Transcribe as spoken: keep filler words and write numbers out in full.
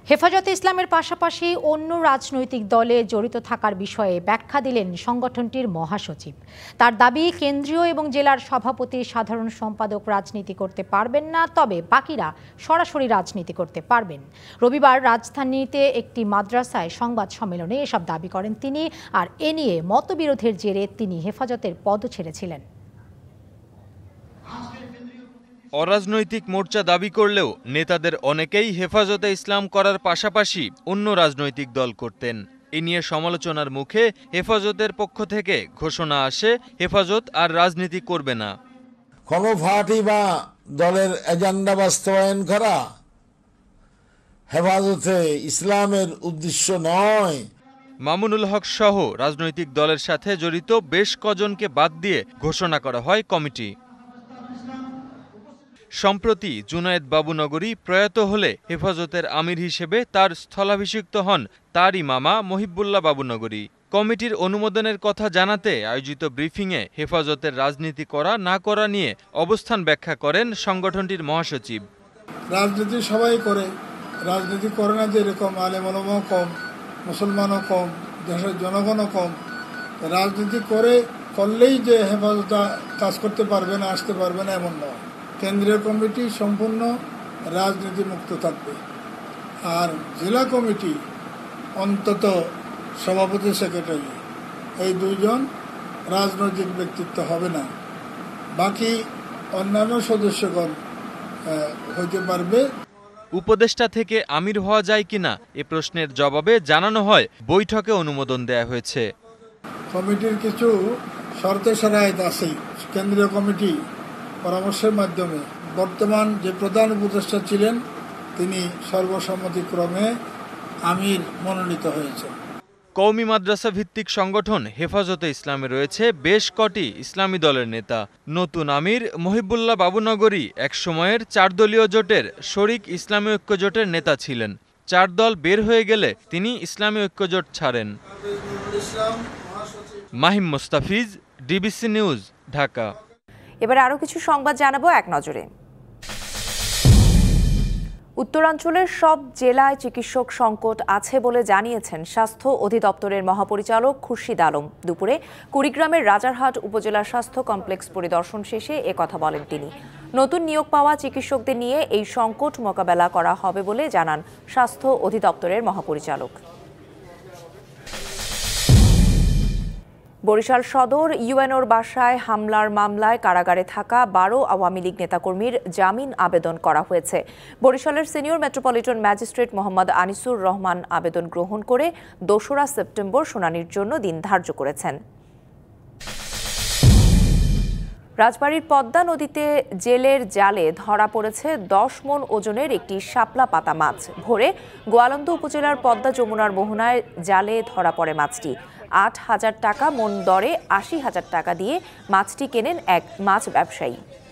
হেফাজতে ইসলামের পাশাপাশি অন্য রাজনৈতিক দলে জড়িত থাকার বিষয়ে ব্যাখ্যা দিলেন সংগঠনটির মহাসচিব। তার দাবি, কেন্দ্রীয় এবং জেলার সভাপতি, সাধারণ সম্পাদক রাজনীতি করতে পারবেন না, তবে বাকিরা সরাসরি রাজনীতি করতে পারবেন। রবিবার রাজধানীতে একটি মাদ্রাসায় সংবাদ সম্মেলনে এসব দাবি করেন তিনি, আর এ নিয়ে মতবিরোধের জেরে তিনি হেফাজতের পদ ছেড়েছিলেন। অরাজনৈতিক মোর্চা দাবি করলেও নেতাদের অনেকেই হেফাজতে ইসলাম করার পাশাপাশি অন্য রাজনৈতিক দল করতেন। এ নিয়ে সমালোচনার মুখে হেফাজতের পক্ষ থেকে ঘোষণা আসে, হেফাজত আর রাজনীতি করবে না। কোনো পার্টি বা দলের এজেন্ডা বাস্তবায়ন করা হেফাজতে ইসলামের উদ্দেশ্য নয়। মামুনুল হক সহ রাজনৈতিক দলের সাথে জড়িত বেশ কজনকে বাদ দিয়ে ঘোষণা করা হয় কমিটি। সম্প্রতি জুনায়েদ বাবুনগরী প্রয়াত হলে হেফাজতের আমির হিসেবে তার স্থলাভিষিক্ত হন তারই মামা মহিবুল্লাহ বাবুনগরী। কমিটির অনুমোদনের কথা জানাতে আয়োজিত ব্রিফিংয়ে হেফাজতের রাজনীতি করা না করা নিয়ে অবস্থান ব্যাখ্যা করেন সংগঠনটির মহাসচিব। রাজনীতি সবাই করে, রাজনীতি করে না যে এরকম আলেম ওলামাও কম, মুসলমানও কম, দেশের জনগণও কম। রাজনীতি করে করলেই যে হেফাজত কাজ করতে পারবে না, আসতে পারবে না এমন নয়। কেন্দ্রীয় কমিটি সম্পূর্ণ রাজনীতি মুক্ত থাকবে, আর জেলা কমিটি অন্তত সভাপতি, সেক্রেটারি এই দুইজন রাজনৈতিক ব্যক্তিত্ব হবে না, বাকি অন্যান্য সদস্যগণ হইতে পারবে। উপদেষ্টা থেকে আমির হওয়া যায় কিনা এ প্রশ্নের জবাবে জানানো হয়, বৈঠকে অনুমোদন দেয়া হয়েছে। কমিটির কিছু শর্তে শরায়েত আছে। কেন্দ্রীয় কমিটি পরামর্শের মাধ্যমে বর্তমান যে প্রধান উপদেষ্টা ছিলেন তিনি সর্বসম্মতিক্রমে আমির মনোনীত হয়েছেন। কওমি মাদ্রাসা ভিত্তিক সংগঠন হেফাজতে ইসলামে রয়েছে বেশ কটি ইসলামী দলের নেতা। নতুন আমির মহিবুল্লাহ বাবুনগরী এক সময়ের চার দলীয় জোটের শরিক ইসলামী ঐক্যজোটের নেতা ছিলেন। চার দল বের হয়ে গেলে তিনি ইসলামী ঐক্যজোট ছাড়েন। Mahim Mostafiz, DBC news, Dhaka. এবার আরো কিছু সংবাদ জানাবো এক নজরে। উত্তরাঞ্চলের সব জেলায় চিকিৎসক সংকট আছে বলে জানিয়েছেন স্বাস্থ্য অধিদপ্তরের মহাপরিচালক খুরশিদ আলম। দুপুরে কুড়িগ্রামের রাজারহাট উপজেলা স্বাস্থ্য কমপ্লেক্স পরিদর্শন শেষে একথা বলেন তিনি। নতুন নিয়োগ পাওয়া চিকিৎসকদের নিয়ে এই সংকট মোকাবেলা করা হবে বলে জানান স্বাস্থ্য অধিদপ্তরের মহাপরিচালক। বরিশাল সদর ইউএনওর বাসায় হামলার মামলায় কারাগারে থাকা বারো আওয়ামী লীগ নেতাকর্মীর জামিন আবেদন করা হয়েছে। বরিশালের senior metropolitan magistrate Mohammad Anisur Rahman আবেদন গ্রহণ করে দোসরা সেপ্টেম্বর শুনানির জন্য দিন ধার্য করেছেন। রাজবাড়ীর পদ্মা নদীতে জেলের জালে ধরা পড়েছে দশ মন ওজনের একটি শাপলা পাতা মাছ। ভোরে গোয়ালন্দ উপজেলার পদ্মা যমুনার মোহনায় জালে ধরা পড়ে মাছটি। আট হাজার টাকা মন দরে আশি হাজার টাকা দিয়ে মাছটি কেনেন এক মাছ ব্যবসায়ী।